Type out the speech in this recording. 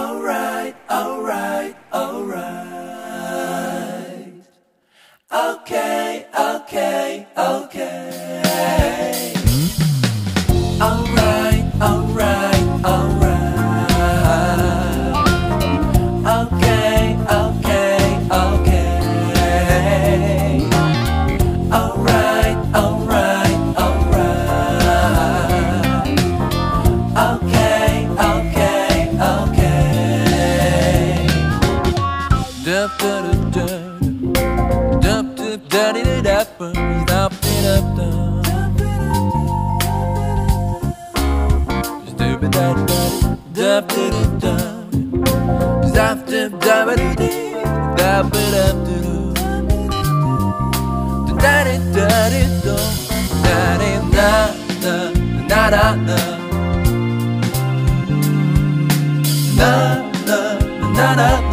alright, alright, alright. Okay, okay, okay. Alright, alright, alright. Okay, okay, okay. Alright, alright, alright. Okay, okay, okay. Dup dup dup dup dup dup dup dup dup na na na na